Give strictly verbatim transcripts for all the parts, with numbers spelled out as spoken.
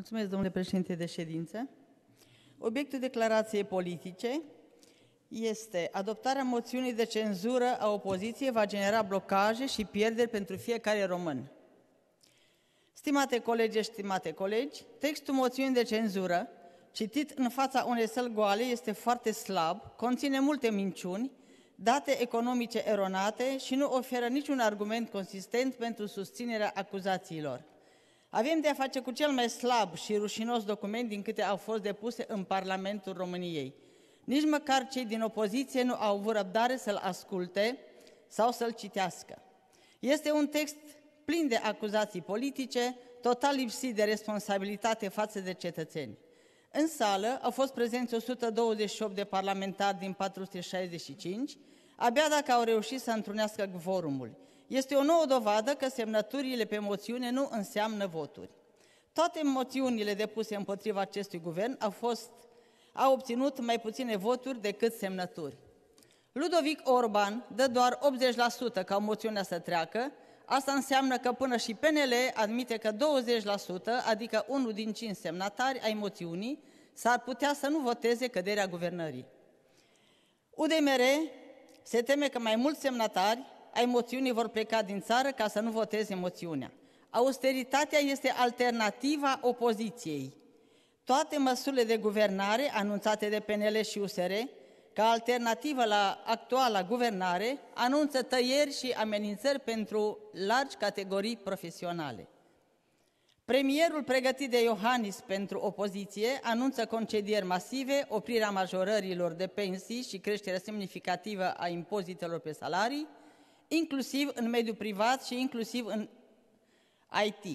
Mulțumesc, domnule președinte de ședință. Obiectul declarației politice este: adoptarea moțiunii de cenzură a opoziției va genera blocaje și pierderi pentru fiecare român. Stimate colegi și stimate colegi, textul moțiunii de cenzură, citit în fața unei săli goale, este foarte slab, conține multe minciuni, date economice eronate și nu oferă niciun argument consistent pentru susținerea acuzațiilor. Avem de a face cu cel mai slab și rușinos document din câte au fost depuse în Parlamentul României. Nici măcar cei din opoziție nu au avut răbdare să-l asculte sau să-l citească. Este un text plin de acuzații politice, total lipsit de responsabilitate față de cetățeni. În sală au fost prezenți o sută douăzeci și opt de parlamentari din patru sute șaizeci și cinci, abia dacă au reușit să întrunească quorumul. Este o nouă dovadă că semnăturile pe moțiune nu înseamnă voturi. Toate moțiunile depuse împotriva acestui guvern au, fost, au obținut mai puține voturi decât semnături. Ludovic Orban dă doar optzeci la sută ca moțiunea să treacă. Asta înseamnă că până și P N L admite că douăzeci la sută, adică unul din cinci semnatari ai moțiunii, s-ar putea să nu voteze căderea guvernării. U D M R se teme că mai mulți semnatari ai moțiunii vor pleca din țară ca să nu voteze moțiunea. Austeritatea este alternativa opoziției. Toate măsurile de guvernare anunțate de P N L și U S R ca alternativă la actuala guvernare anunță tăieri și amenințări pentru largi categorii profesionale. Premierul pregătit de Iohannis pentru opoziție anunță concedieri masive, oprirea majorărilor de pensii și creșterea semnificativă a impozitelor pe salarii, inclusiv în mediul privat și inclusiv în I T.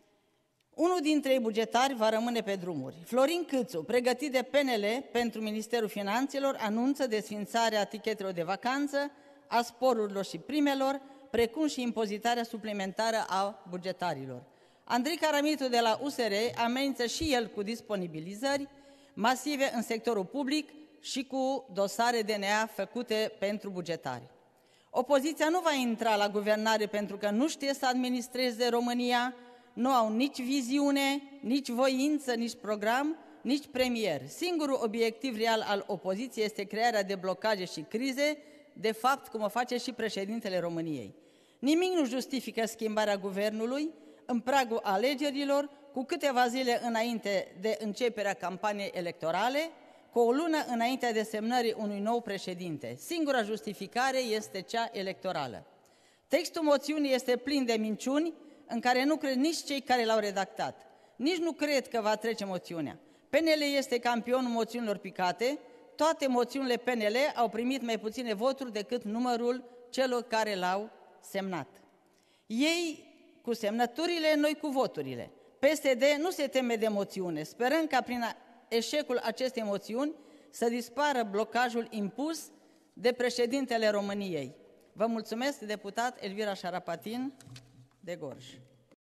Unul dintre ei bugetari va rămâne pe drumuri. Florin Câțu, pregătit de P N L pentru Ministerul Finanțelor, anunță desfințarea tichetelor de vacanță, a sporurilor și primelor, precum și impozitarea suplimentară a bugetarilor. Andrei Caramitu de la U S R amenință și el cu disponibilizări masive în sectorul public și cu dosare D N A făcute pentru bugetari. Opoziția nu va intra la guvernare pentru că nu știe să administreze România, nu au nici viziune, nici voință, nici program, nici premier. Singurul obiectiv real al opoziției este crearea de blocaje și crize, de fapt cum o face și președintele României. Nimic nu justifică schimbarea guvernului în pragul alegerilor, cu câteva zile înainte de începerea campaniei electorale, cu o lună înainte de semnării unui nou președinte. Singura justificare este cea electorală. Textul moțiunii este plin de minciuni, în care nu cred nici cei care l-au redactat. Nici nu cred că va trece moțiunea. P N L este campionul moțiunilor picate. Toate moțiunile P N L au primit mai puține voturi decât numărul celor care l-au semnat. Ei cu semnăturile, noi cu voturile. P S D nu se teme de moțiune. Sperăm ca prin eșecul acestei moțiuni să dispară blocajul impus de președintele României. Vă mulțumesc, deputat Elvira Șarapatin de Gorj.